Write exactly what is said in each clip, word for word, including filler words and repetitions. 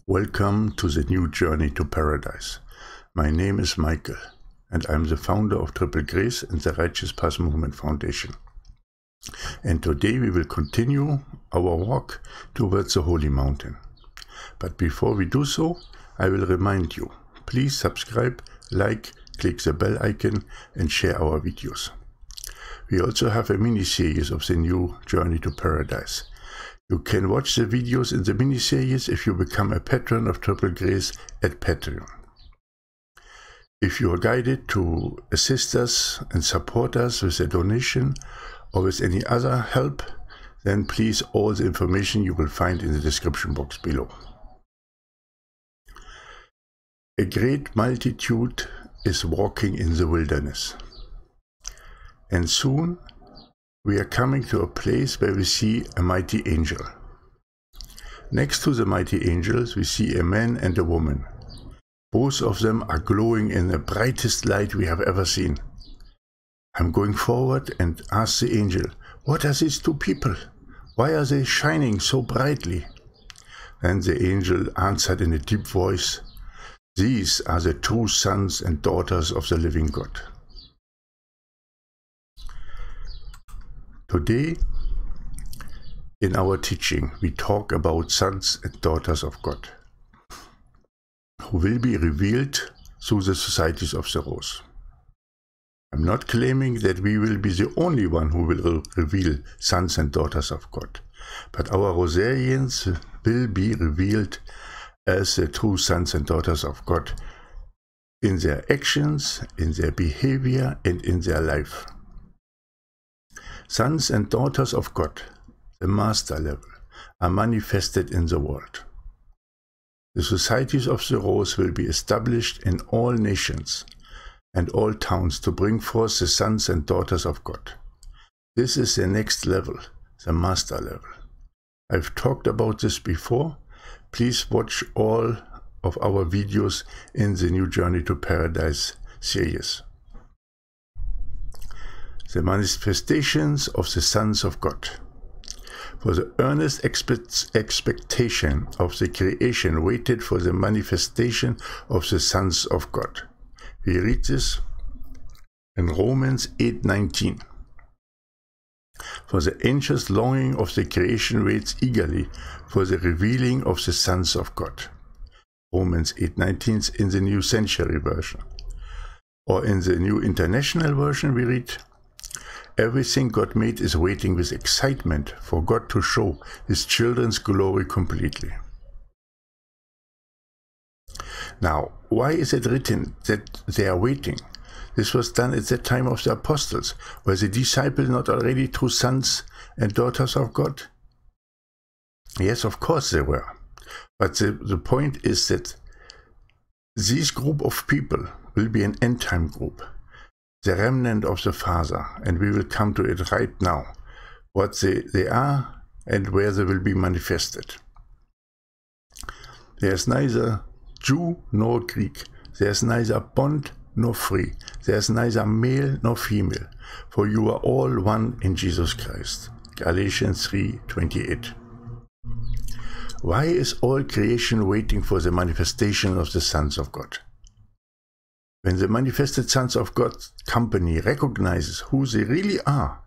Welcome to the new journey to paradise. My name is Michael, and I'm the founder of Triple Grace and the Righteous Path Movement Foundation. And today we will continue our walk towards the Holy Mountain. But before we do so, I will remind you, please subscribe, like, click the bell icon and share our videos. We also have a mini-series of the new journey to paradise. You can watch the videos in the mini-series if you become a patron of Triple Grace at Patreon. If you are guided to assist us and support us with a donation or with any other help, then please all the information you will find in the description box below. A great multitude is walking in the wilderness, and soon we are coming to a place where we see a mighty angel. Next to the mighty angels, we see a man and a woman. Both of them are glowing in the brightest light we have ever seen. I'm going forward and ask the angel, "What are these two people? Why are they shining so brightly?" And the angel answered in a deep voice, "These are the true sons and daughters of the living God." Today, in our teaching, we talk about sons and daughters of God, who will be revealed through the societies of the Rose. I'm not claiming that we will be the only one who will reveal sons and daughters of God, but our Rosarians will be revealed as the true sons and daughters of God in their actions, in their behavior, and in their life. Sons and daughters of God, the master level, are manifested in the world. The societies of the Rose will be established in all nations and all towns to bring forth the sons and daughters of God. This is the next level, the master level. I've talked about this before. Please watch all of our videos in the New Journey to Paradise series. The manifestations of the sons of God. For the earnest expect expectation of the creation waited for the manifestation of the sons of God. We read this in Romans eight nineteen. For the anxious longing of the creation waits eagerly for the revealing of the sons of God. Romans eight nineteen in the New Century Version. Or in the New International Version we read, "Everything God made is waiting with excitement for God to show His children's glory completely." Now, why is it written that they are waiting? This was done at the time of the apostles. Were the disciples not already true sons and daughters of God? Yes, of course they were. But the, the point is that this group of people will be an end-time group, the remnant of the Father, and we will come to it right now, what they, they are and where they will be manifested. There is neither Jew nor Greek, there is neither bond nor free, there is neither male nor female, for you are all one in Jesus Christ. Galatians three twenty-eight. Why is all creation waiting for the manifestation of the sons of God? When the manifested sons of God's company recognizes who they really are,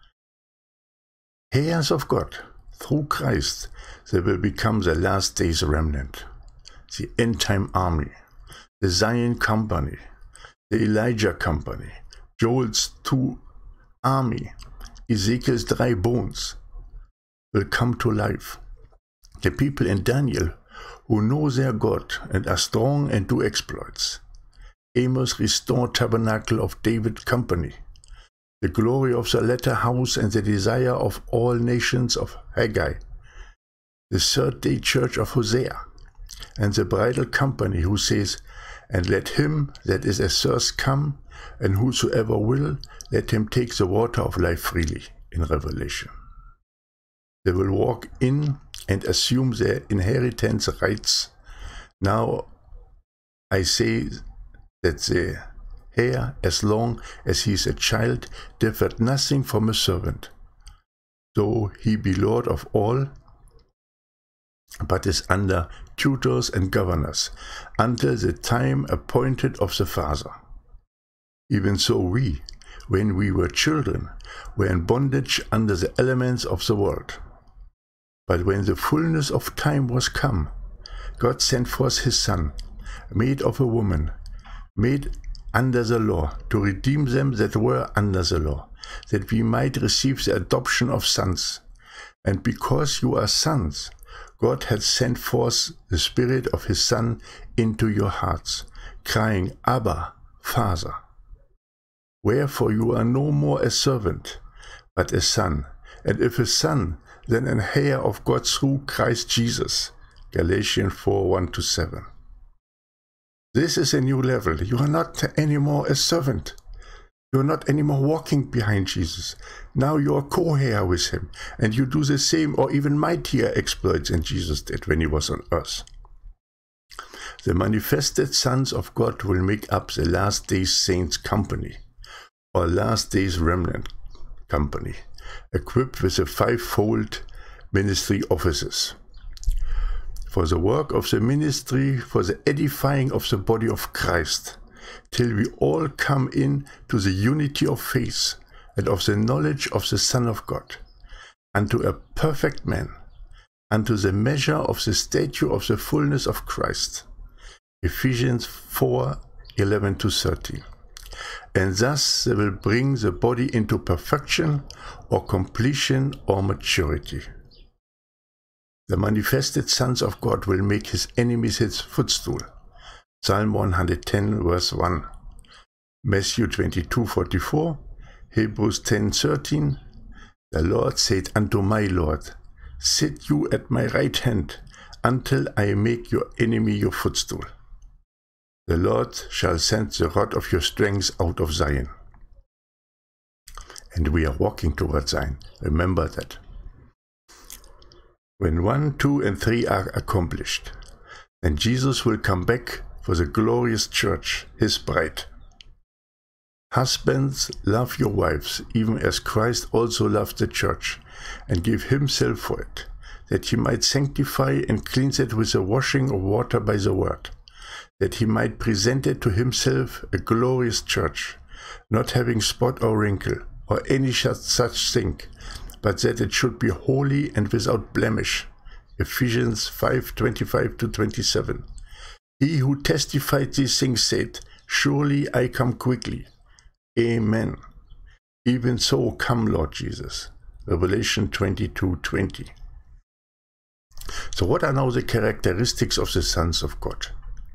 heirs of God, through Christ, they will become the last days remnant, the end-time army, the Zion company, the Elijah company, Joel's two army, Ezekiel's dry bones will come to life. The people in Daniel who know their God and are strong and do exploits. Amos restored tabernacle of David company, the glory of the latter house and the desire of all nations of Haggai, the third day church of Hosea, and the bridal company who says, "And let him that is athirst come, and whosoever will, let him take the water of life freely," in Revelation. They will walk in and assume their inheritance rights. Now I say that the heir, as long as he is a child, differed nothing from a servant, though he be Lord of all, but is under tutors and governors, until the time appointed of the Father. Even so we, when we were children, were in bondage under the elements of the world. But when the fullness of time was come, God sent forth his Son, made of a woman, made under the law, to redeem them that were under the law, that we might receive the adoption of sons. And because you are sons, God hath sent forth the Spirit of his Son into your hearts, crying, Abba, Father. Wherefore you are no more a servant, but a son, and if a son, then an heir of God through Christ Jesus. Galatians four, one to seven. This is a new level. You are not anymore a servant. You are not anymore walking behind Jesus. Now you are co-heir with him, and you do the same or even mightier exploits than Jesus did when he was on earth. The manifested sons of God will make up the last days saints company, or last days remnant company, equipped with the fivefold ministry offices. For the work of the ministry, for the edifying of the body of Christ, till we all come in to the unity of faith and of the knowledge of the Son of God, unto a perfect man, unto the measure of the stature of the fullness of Christ. Ephesians four, eleven to thirteen. And thus they will bring the body into perfection or completion or maturity. The manifested sons of God will make his enemies his footstool. Psalm one hundred ten, verse one. Matthew twenty-two, forty-four. Hebrews ten, thirteen. The Lord said unto my Lord, Sit you at my right hand, until I make your enemy your footstool. The Lord shall send the rod of your strength out of Zion. And we are walking towards Zion. Remember that. When one, two, and three are accomplished, then Jesus will come back for the glorious church, his bride. Husbands, love your wives, even as Christ also loved the church, and gave himself for it, that he might sanctify and cleanse it with the washing of water by the word, that he might present it to himself a glorious church, not having spot or wrinkle, or any such thing, but that it should be holy and without blemish. Ephesians five, twenty-five to twenty-seven. He who testified these things said, Surely I come quickly. Amen. Even so come, Lord Jesus. Revelation twenty-two, twenty. So what are now the characteristics of the sons of God?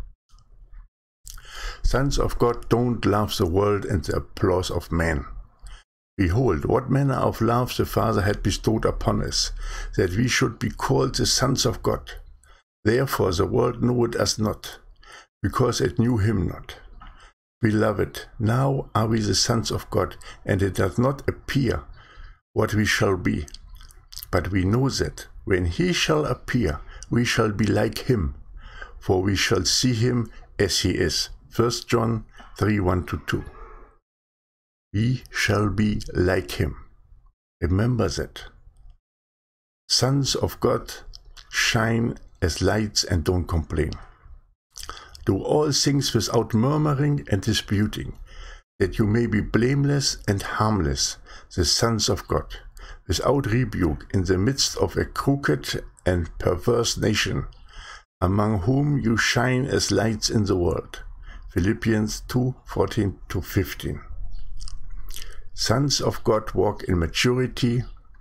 Sons of God don't love the world and the applause of man. Behold, what manner of love the Father had bestowed upon us, that we should be called the sons of God. Therefore the world knoweth us not, because it knew him not. Beloved, now are we the sons of God, and it does not appear what we shall be. But we know that, when he shall appear, we shall be like him, for we shall see him as he is. First John three, one to two. We shall be like him. Remember that. Sons of God shine as lights and don't complain. Do all things without murmuring and disputing, that you may be blameless and harmless, the sons of God, without rebuke in the midst of a crooked and perverse nation, among whom you shine as lights in the world. Philippians two, fourteen to fifteen. Sons of God walk in maturity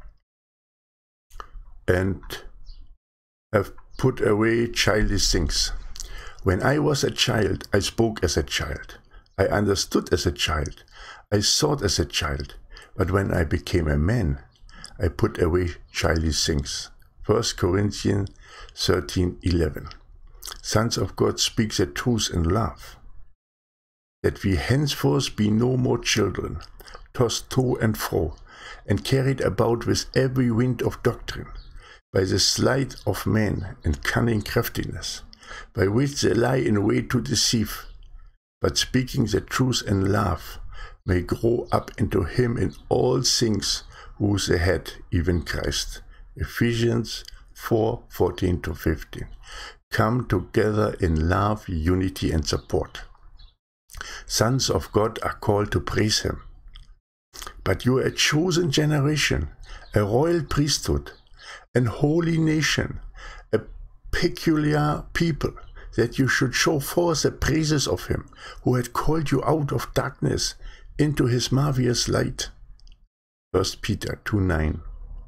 and have put away childish things. When I was a child, I spoke as a child. I understood as a child. I thought as a child. But when I became a man, I put away childish things. First Corinthians thirteen, eleven. Sons of God speak the truth in love, that we henceforth be no more children, tossed to and fro, and carried about with every wind of doctrine, by the sleight of men and cunning craftiness, by which they lie in wait to deceive, but speaking the truth in love, may grow up into him in all things, who is the head, even Christ. Ephesians four, fourteen to fifteen. Come together in love, unity, and support. Sons of God are called to praise him. But you are a chosen generation, a royal priesthood, an holy nation, a peculiar people, that you should show forth the praises of him who had called you out of darkness into his marvelous light. First Peter two nine.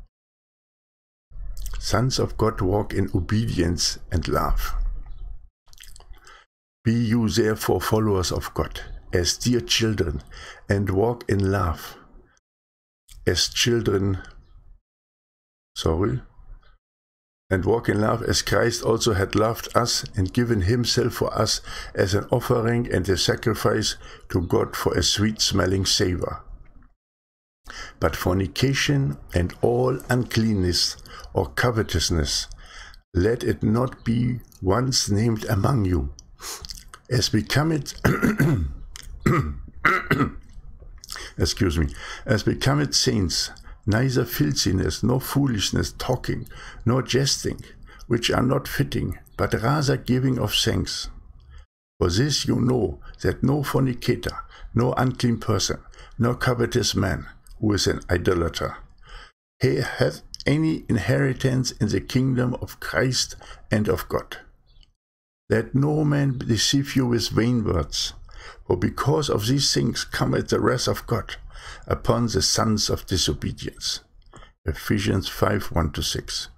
Sons of God walk in obedience and love. Be you therefore followers of God, as dear children, and walk in love, as children, sorry, and walk in love as Christ also had loved us and given himself for us as an offering and a sacrifice to God for a sweet-smelling savor. But fornication and all uncleanness or covetousness, let it not be once named among you, as becometh, excuse me, as becometh saints, neither filthiness, nor foolishness talking, nor jesting, which are not fitting, but rather giving of thanks. For this you know, that no fornicator, no unclean person, nor covetous man, who is an idolater, he hath any inheritance in the kingdom of Christ and of God. Let no man deceive you with vain words, for because of these things cometh the wrath of God upon the sons of disobedience. Ephesians five one to six.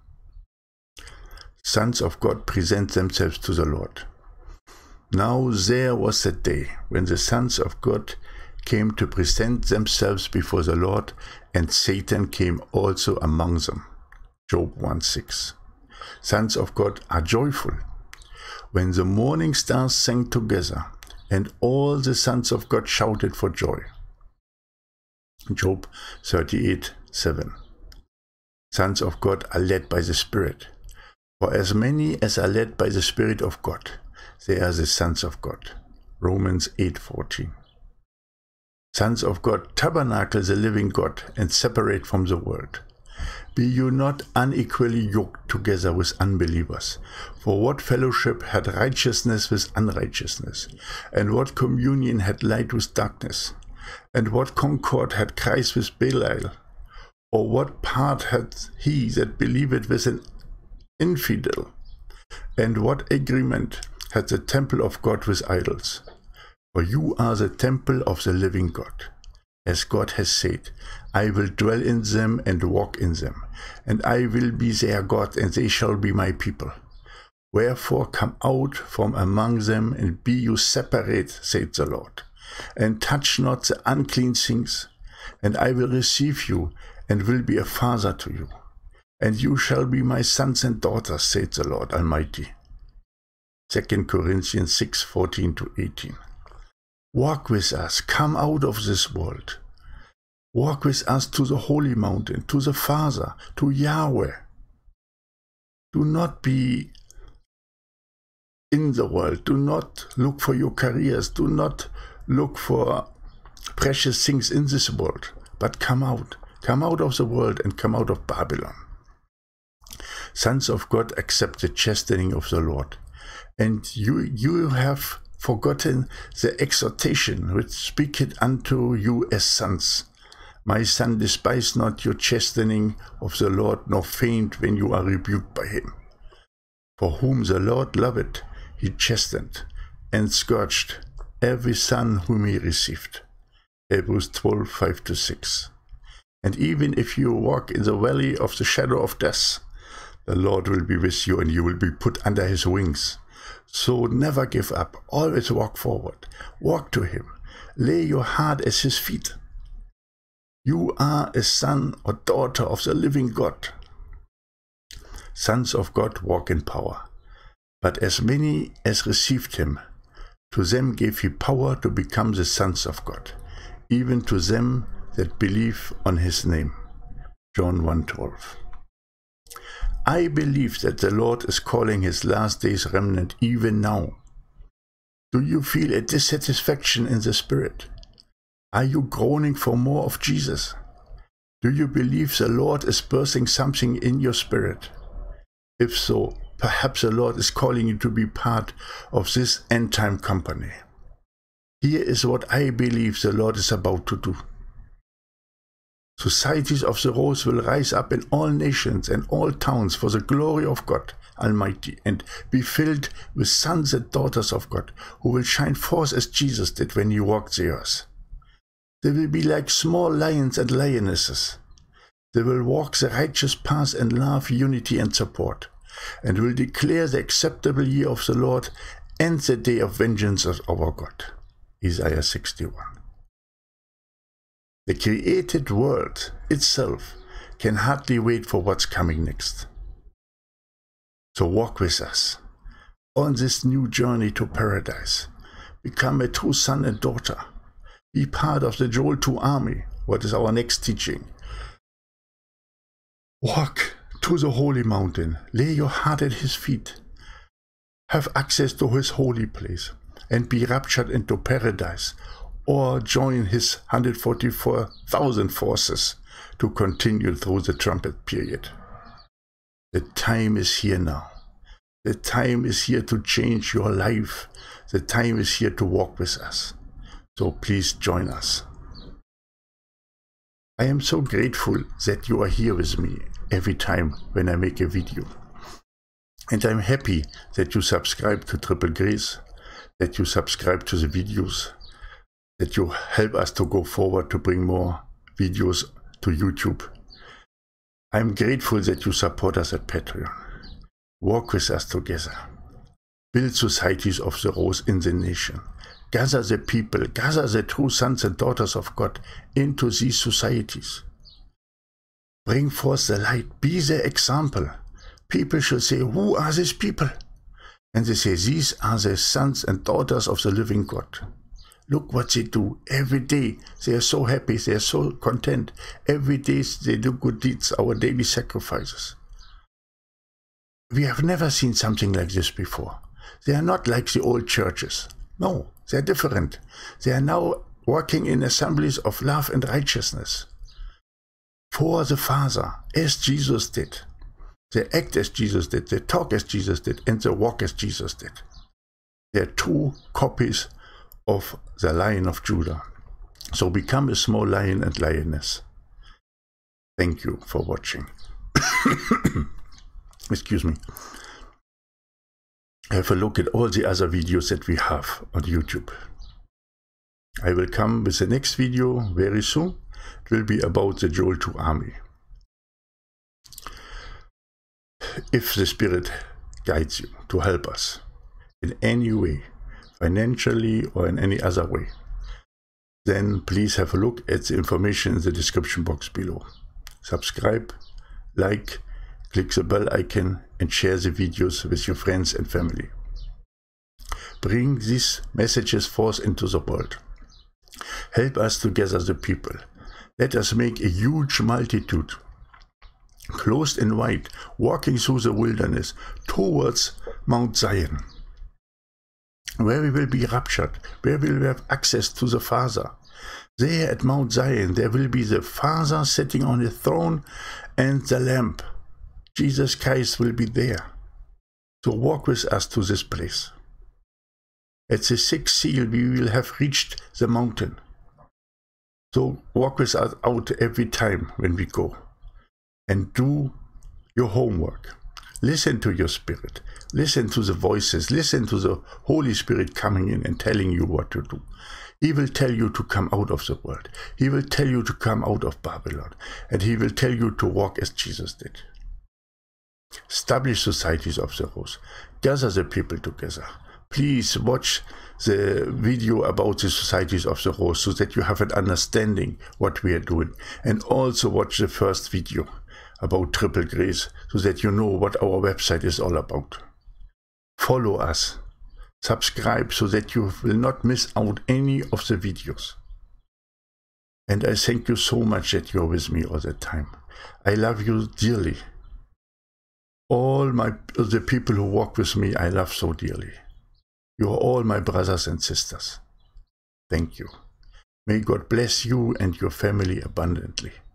Sons of God present themselves to the Lord. Now there was a day when the sons of God came to present themselves before the Lord, and Satan came also among them. Job one six. Sons of God are joyful when the morning stars sang together, and all the sons of God shouted for joy. Job thirty-eight seven. Sons of God are led by the Spirit. For as many as are led by the Spirit of God, they are the sons of God. Romans eight fourteen. Sons of God tabernacle the living God and separate from the world. Be you not unequally yoked together with unbelievers. For what fellowship had righteousness with unrighteousness? And what communion had light with darkness? And what concord had Christ with Belial? Or what part had he that believeth with an infidel? And what agreement had the temple of God with idols? For you are the temple of the living God. As God has said, I will dwell in them and walk in them, and I will be their God, and they shall be my people. Wherefore come out from among them, and be you separate, saith the Lord, and touch not the unclean things, and I will receive you, and will be a father to you. And you shall be my sons and daughters, saith the Lord Almighty. Second Corinthians six fourteen to eighteen. Walk with us, come out of this world. Walk with us to the holy mountain, to the Father, to Yahweh. Do not be in the world. Do not look for your careers. Do not look for precious things in this world, but come out. Come out of the world and come out of Babylon. Sons of God accept the chastening of the Lord. And you, you have forgotten the exhortation which speaketh unto you as sons. My son, despise not your chastening of the Lord, nor faint when you are rebuked by him. For whom the Lord loveth, he chastened, and scourged every son whom he received. Hebrews twelve five to six. And even if you walk in the valley of the shadow of death, the Lord will be with you, and you will be put under his wings. So never give up, always walk forward, walk to him, lay your heart at his feet. You are a son or daughter of the living God. Sons of God walk in power, but as many as received him, to them gave he power to become the sons of God, even to them that believe on his name. John one twelve. I believe that the Lord is calling his last days remnant even now. Do you feel a dissatisfaction in the spirit? Are you groaning for more of Jesus? Do you believe the Lord is birthing something in your spirit? If so, perhaps the Lord is calling you to be part of this end-time company. Here is what I believe the Lord is about to do. Societies of the Rose will rise up in all nations and all towns for the glory of God Almighty, and be filled with sons and daughters of God, who will shine forth as Jesus did when he walked the earth. They will be like small lions and lionesses. They will walk the righteous path in love, unity and support, and will declare the acceptable year of the Lord and the day of vengeance of our God. Isaiah sixty-one. The created world itself can hardly wait for what's coming next. So walk with us on this new journey to paradise. Become a true son and daughter. Be part of the Joel two army. What is our next teaching? Walk to the holy mountain. Lay your heart at his feet. Have access to his holy place and be raptured into paradise, or join his one hundred forty-four thousand forces to continue through the trumpet period. The time is here now. The time is here to change your life. The time is here to walk with us. So please join us. I am so grateful that you are here with me every time when I make a video. And I'm happy that you subscribe to Triple Grace, that you subscribe to the videos, that you help us to go forward to bring more videos to YouTube. I'm grateful that you support us at Patreon. Walk with us together. Build societies of the Rose in the nation. Gather the people, gather the true sons and daughters of God into these societies. Bring forth the light, be the example. People should say, who are these people? And they say, these are the sons and daughters of the living God. Look what they do every day. They are so happy, they are so content. Every day they do good deeds, our daily sacrifices. We have never seen something like this before. They are not like the old churches. No, they are different. They are now working in assemblies of love and righteousness for the Father, as Jesus did. They act as Jesus did, they talk as Jesus did, and they walk as Jesus did. They are two copies of the Lion of Judah. So become a small lion and lioness. Thank you for watching. Excuse me. Have a look at all the other videos that we have on YouTube. I will come with the next video very soon. It will be about the Joel two army. If the Spirit guides you to help us in any way, financially or in any other way, then please have a look at the information in the description box below. Subscribe, like, click the bell icon and share the videos with your friends and family. Bring these messages forth into the world. Help us to gather the people. Let us make a huge multitude, clothed in white, walking through the wilderness towards Mount Zion, where we will be raptured, where we will have access to the Father. There at Mount Zion, there will be the Father sitting on his throne and the Lamb. Jesus Christ will be there. So walk with us to this place. At the sixth seal, we will have reached the mountain. So walk with us out every time when we go. And do your homework. Listen to your spirit. Listen to the voices. Listen to the Holy Spirit coming in and telling you what to do. He will tell you to come out of the world. He will tell you to come out of Babylon. And he will tell you to walk as Jesus did. Establish societies of the Rose. Gather the people together. Please watch the video about the societies of the Rose so that you have an understanding what we are doing. And also watch the first video about Triple Grace so that you know what our website is all about. Follow us. Subscribe so that you will not miss out any of the videos. And I thank you so much that you're with me all the time. I love you dearly. All my the people who walk with me, I love so dearly. You are all my brothers and sisters. Thank you. May God bless you and your family abundantly.